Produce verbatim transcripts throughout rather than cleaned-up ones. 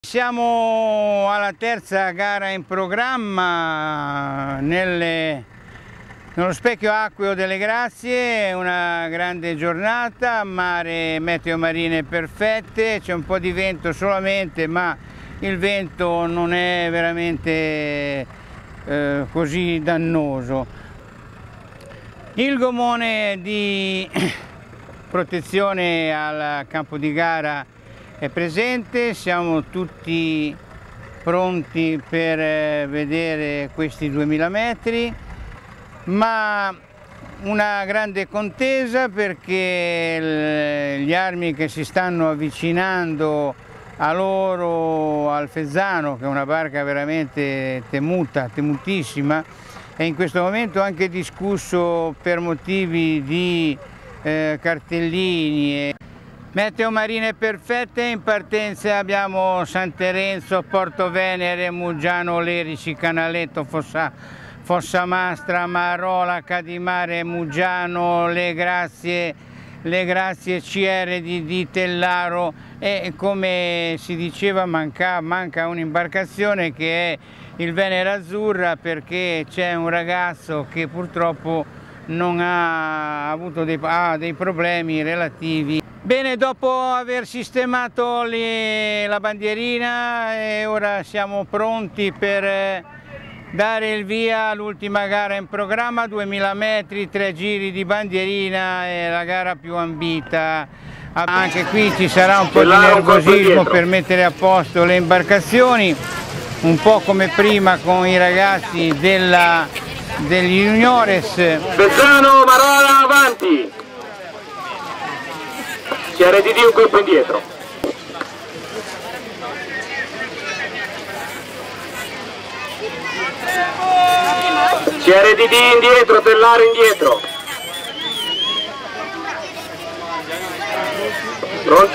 Siamo alla terza gara in programma nelle, nello specchio acqueo delle Grazie, una grande giornata, mare, meteo marine perfette, c'è un po' di vento solamente, ma il vento non è veramente eh, così dannoso. Il gommone di protezione al campo di gara è presente, siamo tutti pronti per vedere questi duemila metri, ma una grande contesa perché gli armi che si stanno avvicinando a loro, al Fezzano, che è una barca veramente temuta, temutissima, è in questo momento anche discusso per motivi di eh, cartellini. E meteo marine perfette, in partenza abbiamo San Terenzo, Porto Venere, Muggiano, Lerici, Canaletto, Fossa, Fossamastra, Marola, Cadimare, Muggiano, Le Grazie, Le Grazie C R di, di Tellaro, e come si diceva manca, manca un'imbarcazione che è il Venere Azzurra, perché c'è un ragazzo che purtroppo non ha avuto dei, ha dei problemi relativi. Bene, dopo aver sistemato le, la bandierina, e ora siamo pronti per dare il via all'ultima gara in programma, duemila metri, tre giri di bandierina, è la gara più ambita. Anche qui ci sarà un po' di nervosismo per mettere a posto le imbarcazioni, un po' come prima con i ragazzi della, degli juniores. Fezzano, Marola, avanti! C R D D un colpo indietro. C R D D indietro, Tellaro indietro. Pronti?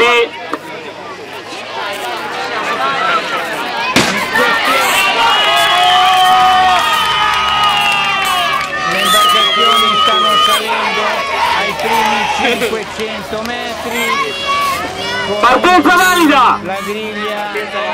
Le imbarcazioni stanno salendo ai primi cinquecento metri. Partenza valida! La griglia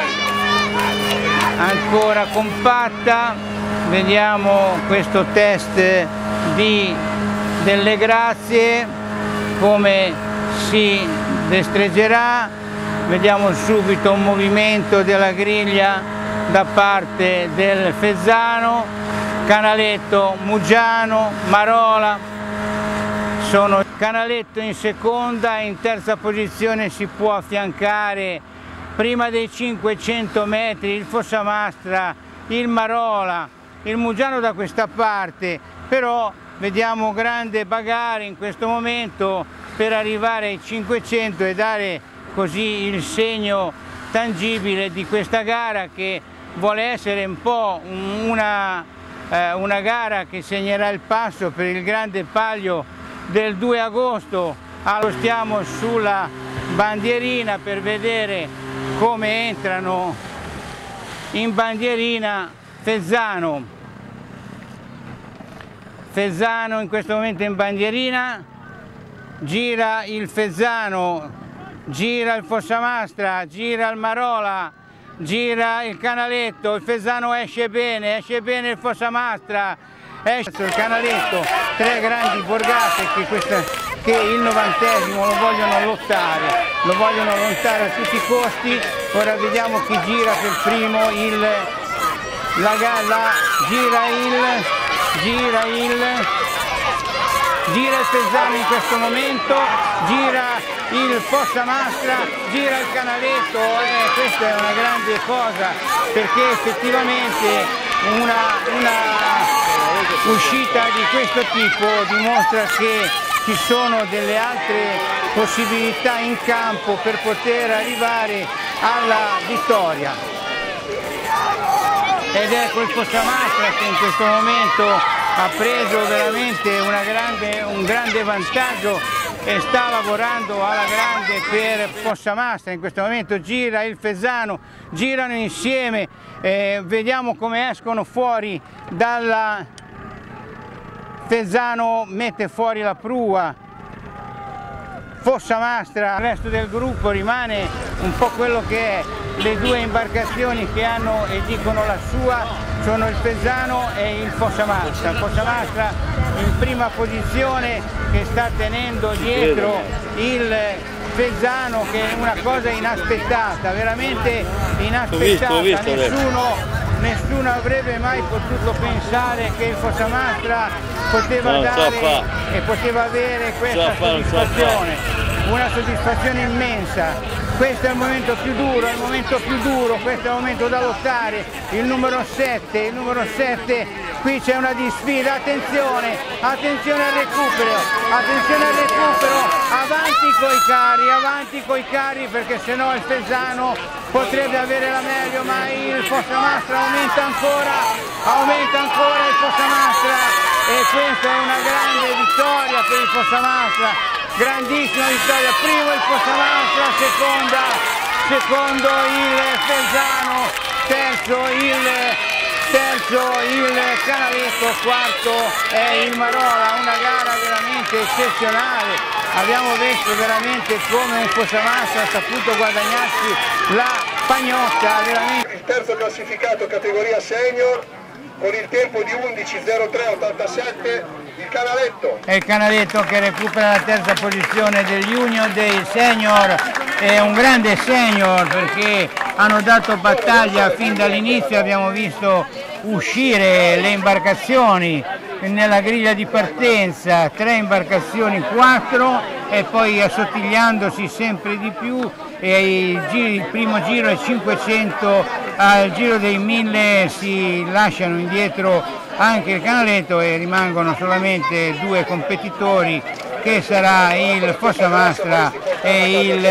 ancora compatta, vediamo questo test di, delle Grazie come si destreggerà, vediamo subito un movimento della griglia da parte del Fezzano, Canaletto, Muggiano, Marola. Sono Canaletto in seconda, in terza posizione si può affiancare prima dei cinquecento metri il Fossamastra, il Marola, il Muggiano da questa parte, però vediamo grande bagarre in questo momento per arrivare ai cinquecento e dare così il segno tangibile di questa gara, che vuole essere un po' una, eh, una gara che segnerà il passo per il grande palio del due agosto. Allora stiamo sulla bandierina per vedere come entrano in bandierina Fezzano. Fezzano in questo momento in bandierina, gira il Fezzano, gira il Fossamastra, gira il Marola, gira il Canaletto, il Fezzano esce bene, esce bene il Fossamastra, esce il Canaletto, tre grandi borgate che, questa, che il novantesimo lo vogliono lottare, lo vogliono lottare a tutti i costi. Ora vediamo chi gira per primo, il, la, la, gira il, gira il, gira il Fezzano in questo momento, gira il Fossamastra, gira il Canaletto, eh, questa è una grande cosa, perché effettivamente una, una uscita di questo tipo dimostra che ci sono delle altre possibilità in campo per poter arrivare alla vittoria. Ed ecco il Fossamastra che in questo momento ha preso veramente una grande, un grande vantaggio e sta lavorando alla grande per Fossamastra. In questo momento gira il Fezzano, girano insieme, eh, vediamo come escono fuori dalla... Fezzano mette fuori la prua, Fossamastra, il resto del gruppo rimane un po' quello che è, le due imbarcazioni che hanno e dicono la sua sono il Fezzano e il Fossamastra. Il Fossamastra in prima posizione che sta tenendo dietro il Fezzano, che è una cosa inaspettata, veramente inaspettata. Ho visto, ho visto, nessuno, nessuno avrebbe mai potuto pensare che il Fossamastra poteva no, dare e poteva avere questa soddisfazione, una soddisfazione immensa. Questo è il momento più duro, è il momento più duro, questo è il momento da lottare. Il numero sette, il numero sette, qui c'è una disfida, attenzione, attenzione al recupero, attenzione al recupero, avanti coi carri, avanti coi carri, perché sennò il Fezzano potrebbe avere la meglio, ma il Fossamastra aumenta ancora, aumenta ancora il Fossamastra, e questa è una grande vittoria per il Fossamastra. Grandissima vittoria, primo il Fossamastra, seconda, secondo il Fezzano, terzo il, terzo il Canaletto, quarto è il Marola. Una gara veramente eccezionale, abbiamo visto veramente come il Fossamastra ha saputo guadagnarsi la pagnotta. Veramente. Il terzo classificato categoria senior con il tempo di undici zero tre ottantasette, il Canaletto. È il Canaletto che recupera la terza posizione del junior, dei senior, è un grande senior perché hanno dato battaglia fin dall'inizio, abbiamo visto uscire le imbarcazioni nella griglia di partenza, tre imbarcazioni, quattro, e poi assottigliandosi sempre di più, e il, giro, il primo giro è cinquecento, al giro dei mille si lasciano indietro anche il Canaletto e rimangono solamente due competitori, che sarà il Fossamastra e il,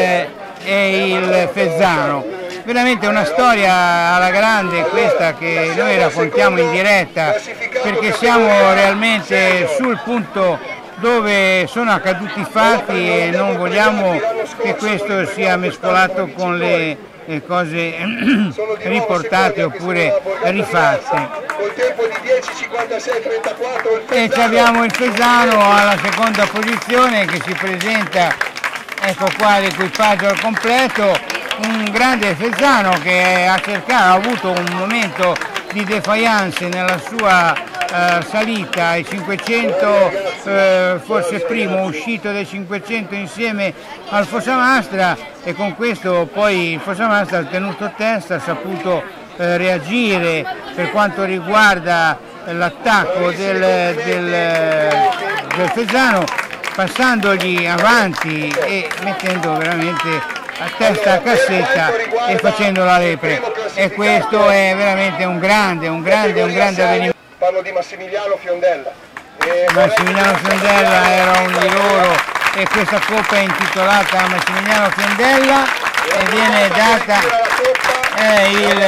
e il Fezzano. Veramente una storia alla grande questa che noi raccontiamo in diretta, perché siamo realmente sul punto dove sono accaduti i fatti e non vogliamo che questo sia mescolato con le cose riportate oppure rifatte. E abbiamo il Fezzano alla seconda posizione che si presenta, ecco qua l'equipaggio al completo, un grande Fezzano che ha cercato, ha avuto un momento di defiance nella sua eh, salita ai cinquecento, eh, forse primo, uscito dai cinquecento insieme al Fossamastra, e con questo poi il Fossamastra ha tenuto testa, ha saputo eh, reagire per quanto riguarda l'attacco del, del, del Fezzano, passandogli avanti e mettendo veramente a testa a cassetta e facendo la lepre, e questo è veramente un grande, un grande, un grande avvenimento. Parlo di Massimiliano Fiondella. E Massimiliano Fiondella era uno di loro, e questa coppa è intitolata a Massimiliano Fiondella e viene data è il,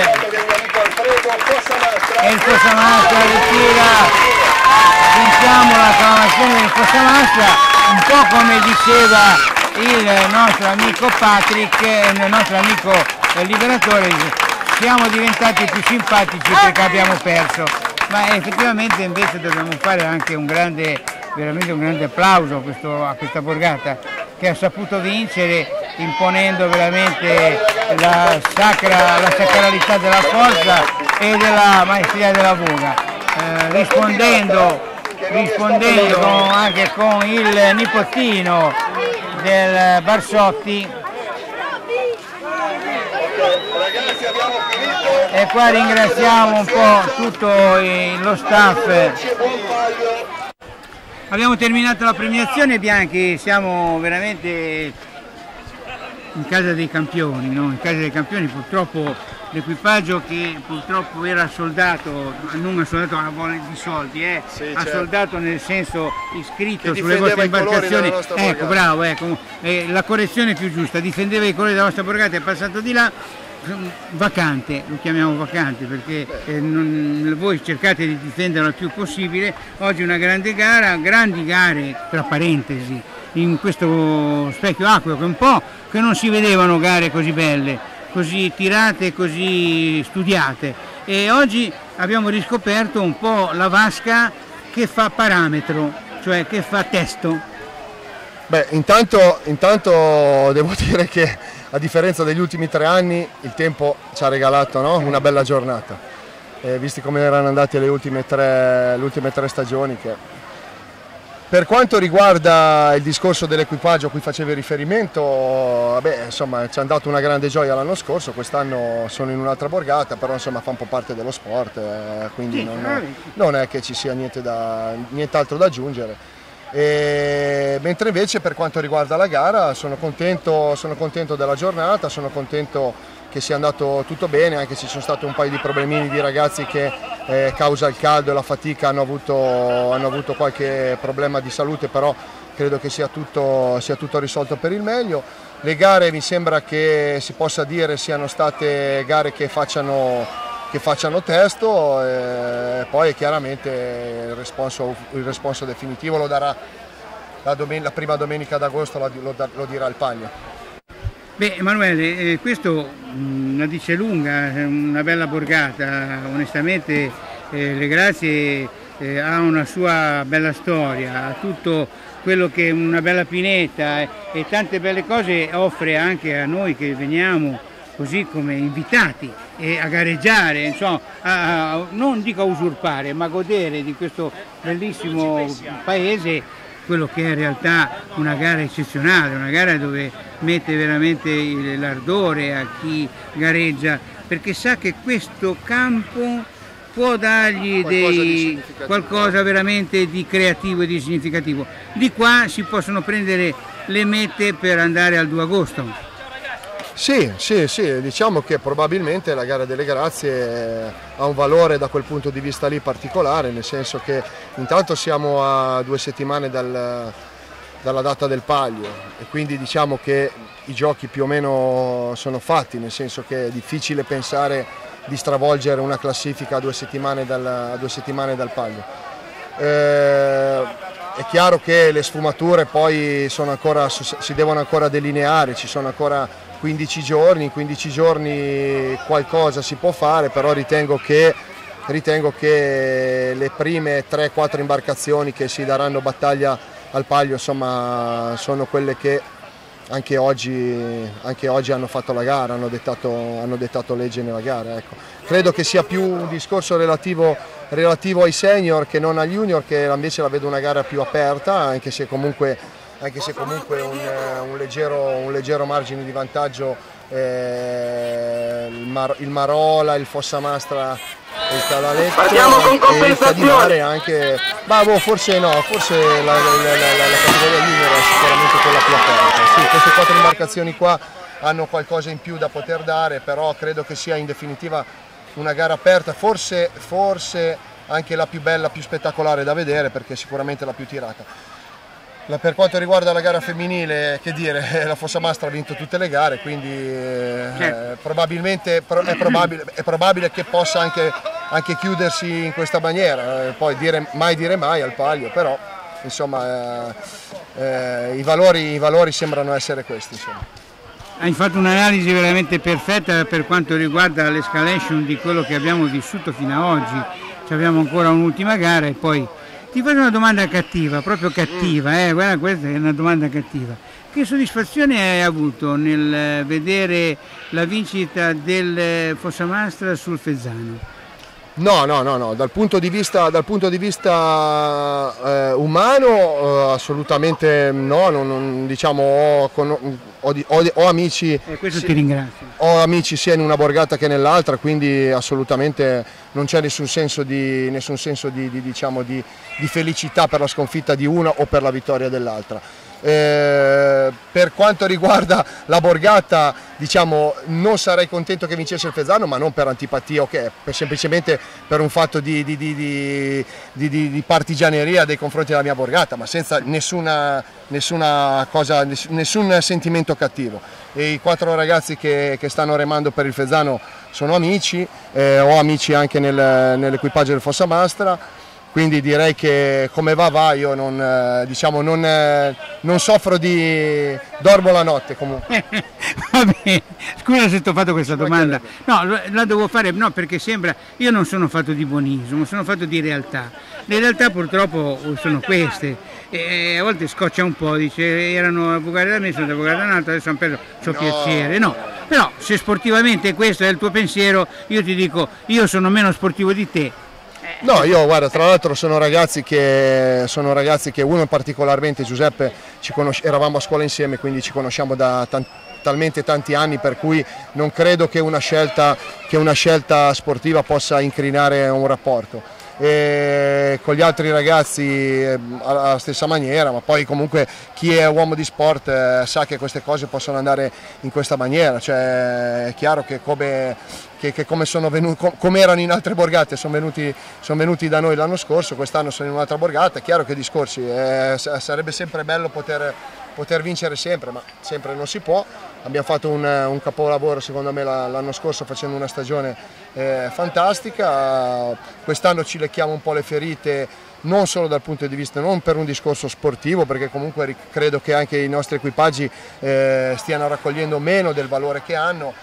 e il Fossamastra ritira, sentiamo l'acclamazione del Fossamastra, un po' come diceva il nostro amico Patrick, il nostro amico liberatore, siamo diventati più simpatici perché abbiamo perso, ma effettivamente invece dobbiamo fare anche un grande, veramente un grande applauso a, questo, a questa borgata che ha saputo vincere imponendo veramente la, sacra, la sacralità della forza e della maestria della voga, eh, rispondendo, rispondendo con, anche con il nipotino del Barsotti. E qua ringraziamo un po' tutto lo staff. Abbiamo terminato la premiazione, Bianchi, siamo veramente in casa dei campioni, no? In casa dei campioni. Purtroppo l'equipaggio che purtroppo era soldato, non ha soldato a voglia di soldi, eh? Sì, ha certo. soldato nel senso iscritto sulle vostre imbarcazioni, ecco, bravo, ecco, eh, la correzione più giusta, difendeva i colori della vostra borgata, è passato di là, vacante, lo chiamiamo vacante perché eh, non, voi cercate di difenderlo il più possibile. Oggi una grande gara, grandi gare tra parentesi, in questo specchio acqueo, che un po' che non si vedevano gare così belle, così tirate, così studiate, e oggi abbiamo riscoperto un po' la vasca che fa parametro, cioè che fa testo. Beh, intanto, intanto devo dire che a differenza degli ultimi tre anni il tempo ci ha regalato, no? Una bella giornata, eh, visti come erano andate le ultime tre, le ultime tre stagioni. Che... Per quanto riguarda il discorso dell'equipaggio a cui facevi riferimento, vabbè, insomma, ci hanno dato una grande gioia l'anno scorso, quest'anno sono in un'altra borgata, però insomma fa un po' parte dello sport, eh, quindi non è, non è che ci sia niente da, nient'altro da aggiungere. E, mentre invece per quanto riguarda la gara sono contento, sono contento della giornata, sono contento che sia andato tutto bene, anche se ci sono stati un paio di problemini di ragazzi che eh, causa il caldo e la fatica hanno avuto, hanno avuto qualche problema di salute, però credo che sia tutto, sia tutto risolto per il meglio. Le gare mi sembra che si possa dire siano state gare che facciano, che facciano testo, e poi chiaramente il responso, il responso definitivo lo darà la, domen- la prima domenica d'agosto, lo, lo, lo dirà il Paglia. Beh Emanuele, eh, questo mh, la dice lunga, una bella borgata, onestamente eh, Le Grazie eh, ha una sua bella storia, ha tutto quello che una bella pineta eh, e tante belle cose offre anche a noi che veniamo così come invitati eh, a gareggiare, insomma, a, a, non dico a usurpare, ma a godere di questo bellissimo paese, quello che è in realtà una gara eccezionale, una gara dove mette veramente l'ardore a chi gareggia, perché sa che questo campo può dargli qualcosa, dei, di qualcosa veramente di creativo e di significativo. Di qua si possono prendere le mete per andare al due agosto. Sì, sì, sì, diciamo che probabilmente la gara delle Grazie ha un valore da quel punto di vista lì particolare, nel senso che intanto siamo a due settimane dal, dalla data del Palio e quindi diciamo che i giochi più o meno sono fatti, nel senso che è difficile pensare di stravolgere una classifica a due settimane dal, a due settimane dal Palio. Eh, è chiaro che le sfumature poi sono ancora, si devono ancora delineare, ci sono ancora quindici giorni, in quindici giorni qualcosa si può fare, però ritengo che, ritengo che le prime tre quattro imbarcazioni che si daranno battaglia al Palio, insomma, sono quelle che anche oggi, anche oggi hanno fatto la gara, hanno dettato, hanno dettato legge nella gara. Ecco. Credo che sia più un discorso relativo, relativo ai senior che non agli junior, che invece la vedo una gara più aperta, anche se comunque anche se comunque un, un, leggero, un leggero margine di vantaggio eh, il, Mar, il Marola, il Fossamastra e il Calaletto. Partiamo con compensazione. Anche, ma boh, forse no, forse la, la, la, la, la categoria junior è sicuramente quella più aperta. Sì, queste quattro imbarcazioni qua hanno qualcosa in più da poter dare, però credo che sia in definitiva una gara aperta, forse, forse anche la più bella, più spettacolare da vedere, perché è sicuramente la più tirata. Per quanto riguarda la gara femminile, che dire, la Fossamastra ha vinto tutte le gare, quindi eh, probabilmente è probabile, è probabile che possa anche, anche chiudersi in questa maniera, eh, poi dire, mai dire mai al Palio, però insomma eh, eh, i, valori, i valori sembrano essere questi. Insomma. Hai fatto un'analisi veramente perfetta per quanto riguarda l'escalation di quello che abbiamo vissuto fino ad oggi, ci abbiamo ancora un'ultima gara e poi... Ti faccio una domanda cattiva, proprio cattiva, eh? Guarda, questa è una domanda cattiva. Che soddisfazione hai avuto nel vedere la vincita del Fossamastra sul Fezzano? No, no, no, no. Dal punto di vista, dal punto di vista eh, umano eh, assolutamente no, non, non, diciamo ho, con, ho, ho, ho amici eh, questo ti ringrazio. Ho amici sia in una borgata che nell'altra, quindi assolutamente non c'è nessun senso di, nessun senso di, di, diciamo, di, di felicità per la sconfitta di una o per la vittoria dell'altra. Eh, per quanto riguarda la borgata, diciamo, non sarei contento che vincesse il Fezzano, ma non per antipatia, ok, per, semplicemente per un fatto di, di, di, di, di, di, di partigianeria nei confronti della mia borgata, ma senza nessuna, nessuna cosa, nessun sentimento cattivo. E i quattro ragazzi che, che stanno remando per il Fezzano sono amici, eh, ho amici anche nel, nell'equipaggio del Fossamastra. quindi direi che come va va, io non, eh, diciamo, non, eh, non soffro di... dormo la notte comunque. Va bene, scusa se ti ho fatto questa domanda, no, la devo fare, no, perché sembra, io non sono fatto di buonismo, sono fatto di realtà, le realtà purtroppo sono queste, e a volte scoccia un po', dice erano avvocati da me, sono avvocati da un altro, adesso hanno preso il suo no. piacere, no, però se sportivamente questo è il tuo pensiero, io ti dico, io sono meno sportivo di te. No, io guarda, tra l'altro sono ragazzi che, sono ragazzi che uno particolarmente, Giuseppe, ci eravamo a scuola insieme, quindi ci conosciamo da tanti, talmente tanti anni, per cui non credo che una scelta, che una scelta sportiva possa incrinare un rapporto. E con gli altri ragazzi alla stessa maniera, ma poi comunque chi è uomo di sport eh, sa che queste cose possono andare in questa maniera, cioè è chiaro che come, che, che come sono venuti, come erano in altre borgate, sono venuti, sono venuti da noi l'anno scorso, quest'anno sono in un'altra borgata, è chiaro che discorsi, eh, sarebbe sempre bello poter, poter vincere sempre, ma sempre non si può. Abbiamo fatto un, un capolavoro secondo me l'anno scorso facendo una stagione eh, fantastica, quest'anno ci lecchiamo un po' le ferite non solo dal punto di vista, non per un discorso sportivo, perché comunque credo che anche i nostri equipaggi eh, stiano raccogliendo meno del valore che hanno.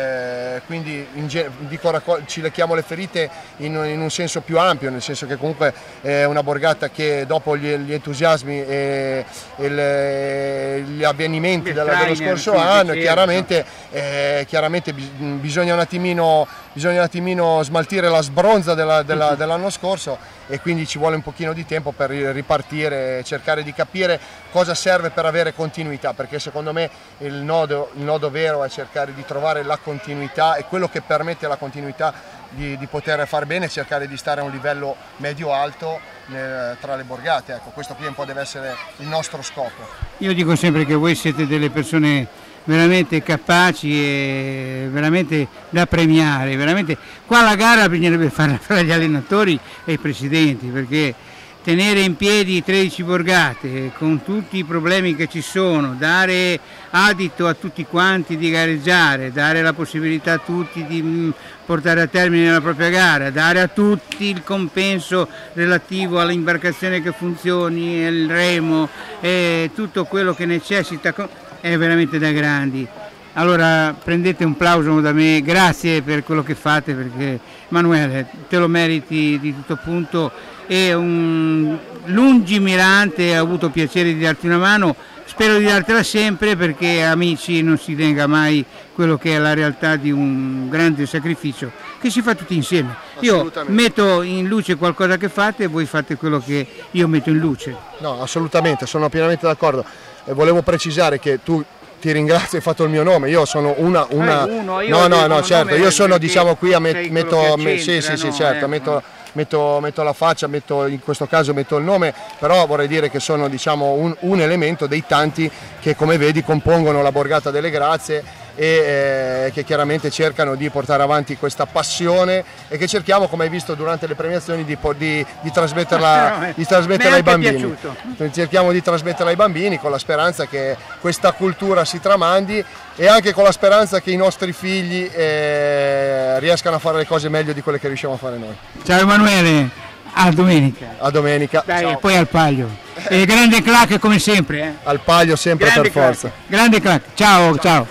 Eh, quindi in, dico, ci lecchiamo le ferite in, in un senso più ampio, nel senso che comunque è una borgata che dopo gli, gli entusiasmi e, e le, gli avvenimenti della, dello scorso anno chiaramente, eh, chiaramente bisogna un attimino, bisogna un attimino smaltire la sbronza della, della, dell'anno scorso, e quindi ci vuole un pochino di tempo per ripartire e cercare di capire cosa serve per avere continuità, perché secondo me il nodo, il nodo vero è cercare di trovare la continuità, e quello che permette la continuità di, di poter far bene è cercare di stare a un livello medio-alto eh, tra le borgate. Ecco, questo qui un po' deve essere il nostro scopo. Io dico sempre che voi siete delle persone veramente capaci e veramente da premiare, veramente. Qua la gara bisognerebbe farla fra gli allenatori e i presidenti, perché tenere in piedi tredici borgate con tutti i problemi che ci sono, dare adito a tutti quanti di gareggiare, dare la possibilità a tutti di portare a termine la propria gara, dare a tutti il compenso relativo all'imbarcazione che funzioni, il remo e tutto quello che necessita, è veramente da grandi. Allora prendete un plauso da me, grazie per quello che fate, perché Emanuele te lo meriti di tutto punto, è un lungimirante, ho avuto piacere di darti una mano, spero di dartela sempre, perché amici non si nega mai quello che è la realtà di un grande sacrificio che si fa tutti insieme. Io metto in luce qualcosa che fate e voi fate quello che io metto in luce. No, assolutamente, sono pienamente d'accordo, e volevo precisare che tu ti ringrazio, hai fatto il mio nome, io sono una... una... Eh, uno, io no, no, no, certo, io sono diciamo qui a met, metto... Me, sì, sì, sì, no? certo, eh, metto... No. Metto, metto la faccia, metto, in questo caso metto il nome, però vorrei dire che sono diciamo, un, un elemento dei tanti che, come vedi, compongono la Borgata delle Grazie e eh, che chiaramente cercano di portare avanti questa passione, e che cerchiamo, come hai visto durante le premiazioni, di, di, di trasmetterla, di trasmetterla ai bambini. Piaciuto. Cerchiamo di trasmetterla ai bambini con la speranza che questa cultura si tramandi, e anche con la speranza che i nostri figli eh, riescano a fare le cose meglio di quelle che riusciamo a fare noi. Ciao Emanuele, a domenica. A domenica. Dai, e poi al Palio. E grande clac come sempre. Eh. Al Palio sempre, grande per clac. Forza. Grande clac, ciao, ciao. ciao.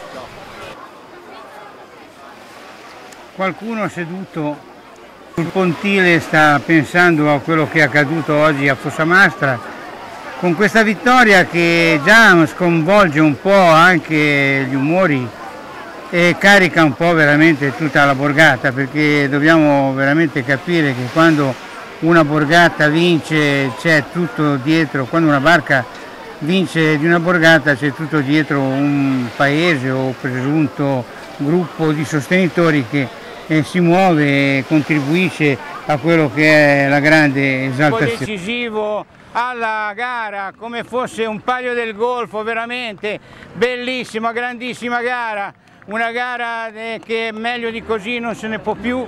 Qualcuno seduto sul pontile sta pensando a quello che è accaduto oggi a Fossamastra, con questa vittoria che già sconvolge un po' anche gli umori e carica un po' veramente tutta la borgata, perché dobbiamo veramente capire che quando una borgata vince c'è tutto dietro, quando una barca vince di una borgata c'è tutto dietro un paese o presunto gruppo di sostenitori che eh, si muove e contribuisce a quello che è la grande esaltazione. Decisivo alla gara, come fosse un Palio del Golfo, veramente bellissima, grandissima gara, una gara eh, che meglio di così non se ne può più.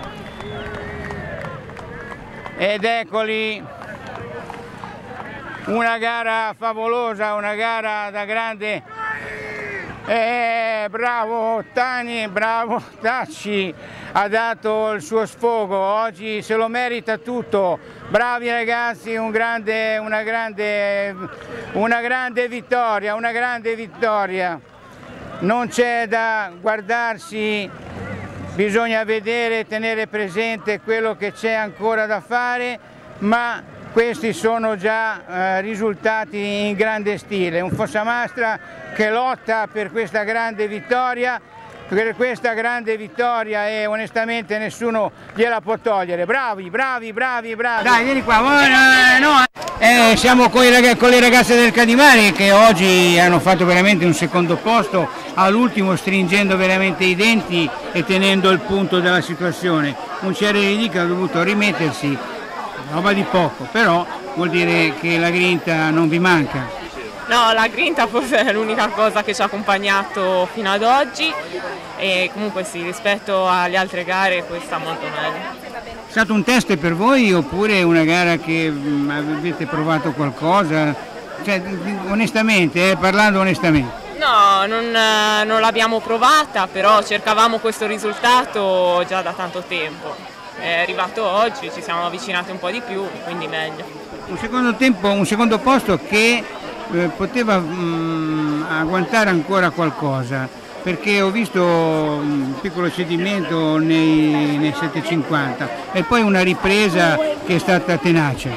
Ed eccoli, una gara favolosa, una gara da grande Eh, bravo Tani, bravo Tacci, ha dato il suo sfogo, oggi se lo merita tutto. Bravi ragazzi, un grande, una, grande, una grande vittoria, una grande vittoria. Non c'è da guardarsi, bisogna vedere e tenere presente quello che c'è ancora da fare, ma questi sono già eh, risultati in grande stile. Un Fossamastra che lotta per questa grande vittoria, per questa grande vittoria e onestamente nessuno gliela può togliere. Bravi, bravi, bravi, bravi. Dai, vieni qua. Eh, no. eh, siamo con, i, con le ragazze del Cadimare che oggi hanno fatto veramente un secondo posto, all'ultimo stringendo veramente i denti e tenendo il punto della situazione. Un C R D che ha dovuto rimettersi, roba di poco, però vuol dire che la grinta non vi manca. No, la grinta forse è l'unica cosa che ci ha accompagnato fino ad oggi e comunque sì, rispetto alle altre gare questa molto meglio. È stato un test per voi oppure una gara che mh, avete provato qualcosa? Cioè, onestamente, eh, parlando onestamente. No, non, non l'abbiamo provata, però cercavamo questo risultato già da tanto tempo. È arrivato oggi, ci siamo avvicinati un po' di più, quindi meglio. Un secondo tempo, un secondo posto che eh, poteva mh, agguantare ancora qualcosa, perché ho visto un piccolo cedimento nei, nei settecentocinquanta e poi una ripresa che è stata tenace.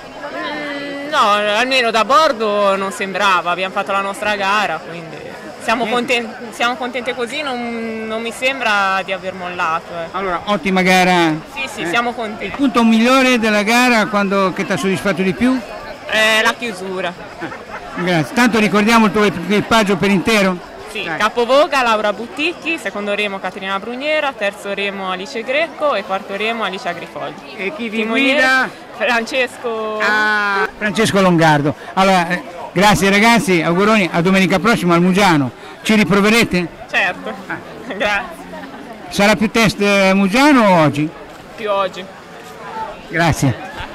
Mm, no, almeno da bordo non sembrava, abbiamo fatto la nostra gara, quindi siamo contenti, siamo contenti così, non, non mi sembra di aver mollato. Eh. Allora, ottima gara. Sì, sì, eh. siamo contenti. Il punto migliore della gara, quando, che ti ha soddisfatto di più? Eh, la chiusura. Eh, grazie. Tanto ricordiamo il tuo equipaggio per intero? Sì, Dai. Capovoga Laura Butticchi, secondo remo Caterina Bruniera, terzo remo Alice Greco e quarto remo Alicia Grifogli. E chi vi guida? Francesco... Ah, Francesco Longardo. Allora, eh, grazie ragazzi, auguroni, a domenica prossima al Mugiano. Ci riproverete? Certo, ah. Grazie. Sarà più test eh, Mugiano o oggi? Più oggi. Grazie.